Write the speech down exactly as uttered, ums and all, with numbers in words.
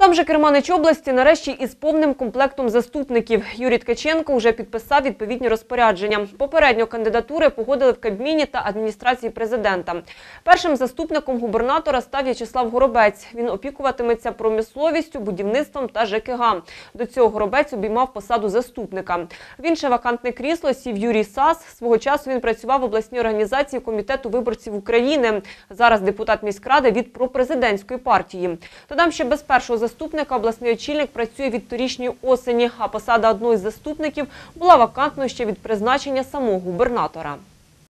Сам же керманич області нарешті із повним комплектом заступників. Юрій Ткаченко вже підписав відповідні розпорядження. Попередньо кандидатури погодили в Кабміні та адміністрації президента. Першим заступником губернатора став В'ячеслав Горобець. Він опікуватиметься промисловістю, будівництвом та ЖКГ. До цього Горобець обіймав посаду заступника. В інше вакантне крісло сів Юрій Сас. Свого часу він працював в обласній організації Комітету виборців України. Зараз депутат міськради від пропрезидентської партії. Додам, що без першого заступника обласний очільник працює від торішньої осені, а посада одного із заступників була вакантною ще від призначення самого губернатора.